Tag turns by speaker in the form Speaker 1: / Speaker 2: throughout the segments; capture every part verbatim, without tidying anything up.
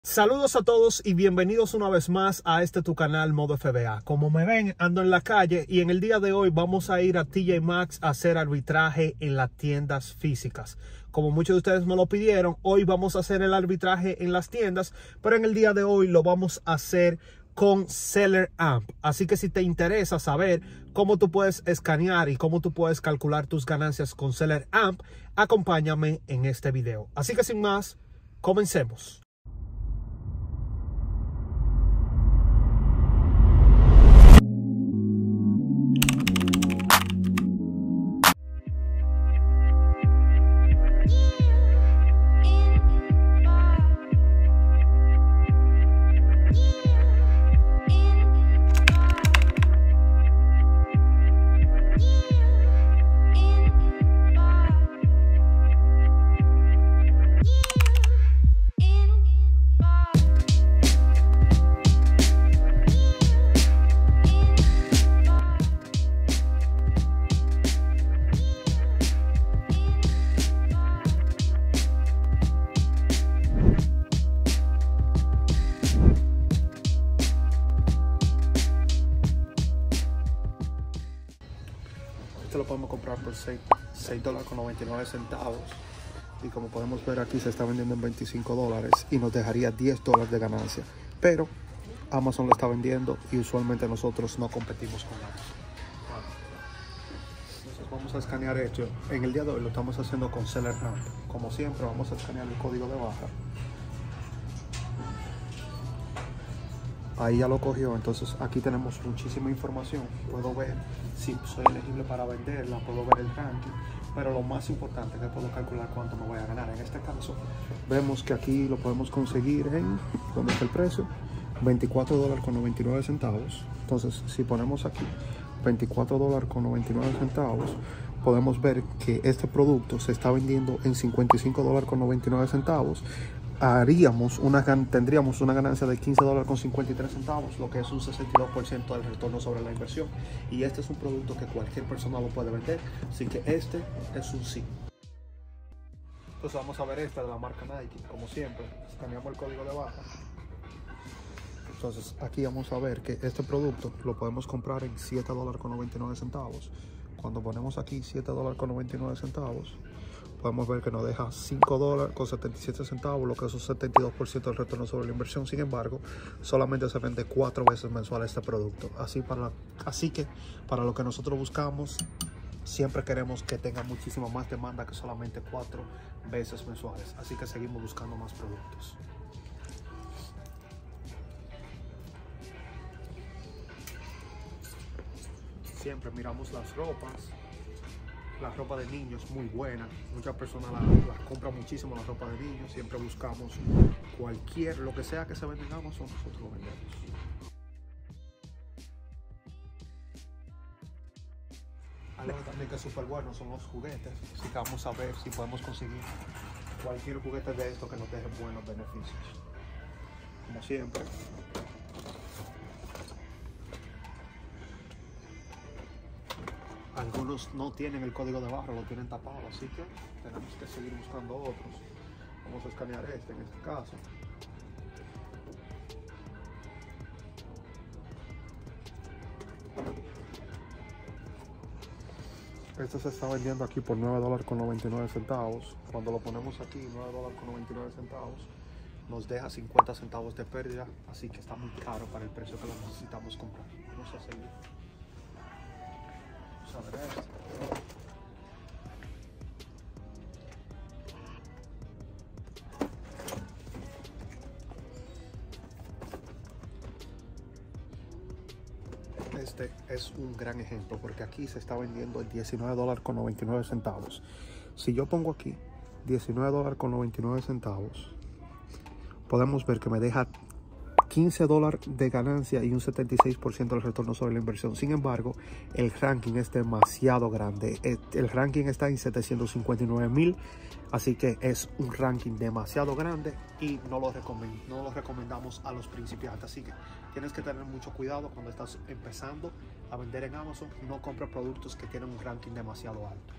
Speaker 1: Saludos a todos y bienvenidos una vez más a este tu canal Modo F B A. Como me ven, ando en la calle y en el día de hoy vamos a ir a T J Maxx a hacer arbitraje en las tiendas físicas. Como muchos de ustedes me lo pidieron, hoy vamos a hacer el arbitraje en las tiendas, pero en el día de hoy lo vamos a hacer con Seller Amp. Así que si te interesa saber cómo tú puedes escanear y cómo tú puedes calcular tus ganancias con Seller Amp, acompáñame en este video. Así que sin más, comencemos. Este lo podemos comprar por seis dólares con noventa y nueve centavos. Y como podemos ver aquí se está vendiendo en veinticinco dólares y nos dejaría diez dólares de ganancia. Pero Amazon lo está vendiendo y usualmente nosotros no competimos con Amazon. Entonces vamos a escanear esto. En el día de hoy lo estamos haciendo con Seller Amp. Como siempre vamos a escanear el código de barra. Ahí ya lo cogió, entonces aquí tenemos muchísima información. Puedo ver si soy elegible para venderla, puedo ver el ranking, pero lo más importante es que puedo calcular cuánto me voy a ganar. En este caso, vemos que aquí lo podemos conseguir en, ¿dónde está el precio? veinticuatro dólares con noventa y nueve centavos. Entonces, si ponemos aquí veinticuatro dólares con noventa y nueve centavos, podemos ver que este producto se está vendiendo en cincuenta y cinco dólares con noventa y nueve centavos. Haríamos una, tendríamos una ganancia de quince dólares con cincuenta y tres centavos, lo que es un sesenta y dos por ciento del retorno sobre la inversión. Y este es un producto que cualquier persona lo puede vender, así que este es un sí. Entonces vamos a ver esta de la marca Nike, como siempre, escaneamos el código de barra. Entonces aquí vamos a ver que este producto lo podemos comprar en siete dólares con noventa y nueve centavos. Cuando ponemos aquí siete dólares con noventa y nueve centavos, podemos ver que nos deja cinco dólares con setenta y siete centavos, lo que es un setenta y dos por ciento del retorno sobre la inversión. Sin embargo, solamente se vende cuatro veces mensual este producto. Así, para la, así que para lo que nosotros buscamos, siempre queremos que tenga muchísima más demanda que solamente cuatro veces mensuales. Así que seguimos buscando más productos. Siempre miramos las ropas. La ropa de niños muy buena, muchas personas la, la compran muchísimo, la ropa de niños. Siempre buscamos cualquier, lo que sea que se venda en Amazon, nosotros lo vendemos. Algo también que es súper bueno son los juguetes, así que vamos a ver si podemos conseguir cualquier juguete de esto que nos deje buenos beneficios. Como siempre, algunos no tienen el código de barra, lo tienen tapado, así que tenemos que seguir buscando otros. Vamos a escanear este en este caso. Este se está vendiendo aquí por nueve dólares con noventa y nueve centavos. Cuando lo ponemos aquí, nueve dólares con noventa y nueve centavos, nos deja cincuenta centavos de pérdida, así que está muy caro para el precio que lo necesitamos comprar. Vamos a seguir. A ver esto. Este es un gran ejemplo porque aquí se está vendiendo el diecinueve dólares con noventa y nueve centavos. Si yo pongo aquí diecinueve dólares con noventa y nueve centavos, podemos ver que me deja quince dólares de ganancia y un setenta y seis por ciento del retorno sobre la inversión. Sin embargo, el ranking es demasiado grande. El ranking está en setecientos cincuenta y nueve mil, así que es un ranking demasiado grande y no lo, recomend no lo recomendamos a los principiantes. Así que tienes que tener mucho cuidado cuando estás empezando a vender en Amazon. No compres productos que tienen un ranking demasiado alto.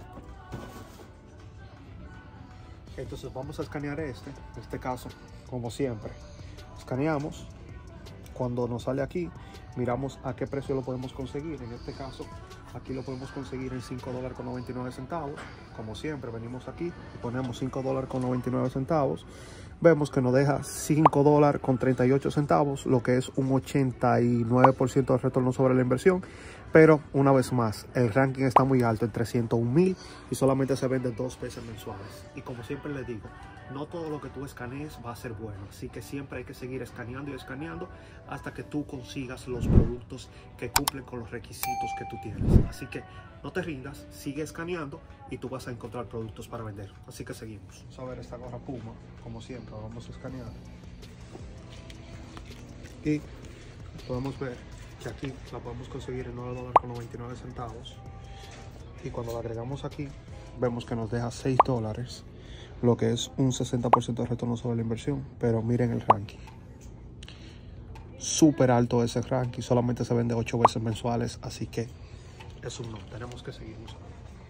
Speaker 1: Entonces vamos a escanear este, en este caso, como siempre, escaneamos. Cuando nos sale aquí, miramos a qué precio lo podemos conseguir. En este caso, aquí lo podemos conseguir en cinco dólares con noventa y nueve centavos. Como siempre, venimos aquí y ponemos cinco dólares con noventa y nueve centavos. Vemos que nos deja cinco dólares con treinta y ocho centavos, lo que es un ochenta y nueve por ciento de retorno sobre la inversión. Pero una vez más, el ranking está muy alto, en trescientos un mil, y solamente se vende dos veces mensuales. Y como siempre les digo, no todo lo que tú escanees va a ser bueno. Así que siempre hay que seguir escaneando y escaneando hasta que tú consigas los productos que cumplen con los requisitos que tú tienes. Así que no te rindas, sigue escaneando y tú vas a encontrar productos para vender. Así que seguimos. Vamos a ver esta gorra Puma, como siempre, vamos a escanear. Y podemos ver que aquí la podemos conseguir en nueve dólares con noventa y nueve centavos. Y cuando la agregamos aquí, vemos que nos deja seis dólares, lo que es un sesenta por ciento de retorno sobre la inversión. Pero miren el ranking. Súper alto ese ranking, solamente se vende ocho veces mensuales, así que es un no, tenemos que seguir usando.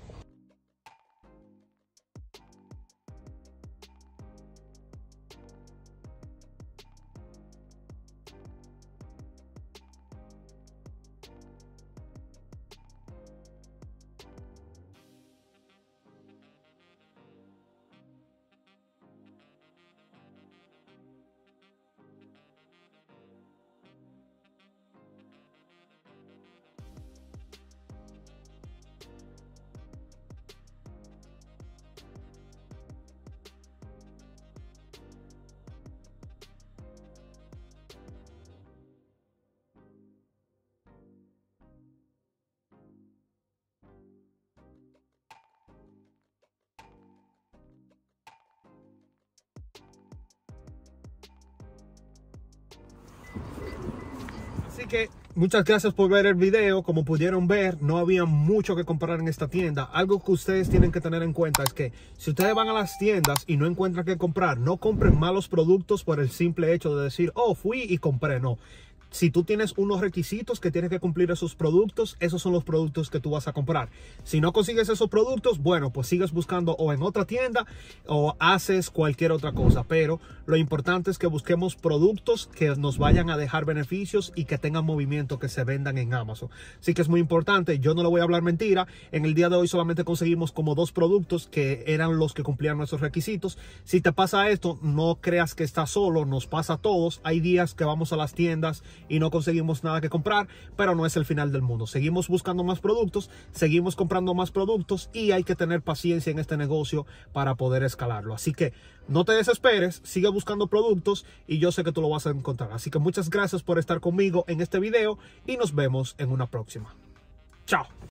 Speaker 1: Así que muchas gracias por ver el video. Como pudieron ver, no había mucho que comprar en esta tienda. Algo que ustedes tienen que tener en cuenta es que si ustedes van a las tiendas y no encuentran qué comprar, no compren malos productos por el simple hecho de decir, oh, fui y compré. No. Si tú tienes unos requisitos que tienes que cumplir esos productos, esos son los productos que tú vas a comprar. Si no consigues esos productos, bueno, pues sigues buscando o en otra tienda o haces cualquier otra cosa. Pero lo importante es que busquemos productos que nos vayan a dejar beneficios y que tengan movimiento, que se vendan en Amazon. Así que es muy importante. Yo no le voy a hablar mentira. En el día de hoy solamente conseguimos como dos productos que eran los que cumplían nuestros requisitos. Si te pasa esto, no creas que estás solo. Nos pasa a todos. Hay días que vamos a las tiendas y no conseguimos nada que comprar, pero no es el final del mundo. Seguimos buscando más productos, seguimos comprando más productos y hay que tener paciencia en este negocio para poder escalarlo. Así que no te desesperes, sigue buscando productos y yo sé que tú lo vas a encontrar. Así que muchas gracias por estar conmigo en este video y nos vemos en una próxima. Chao.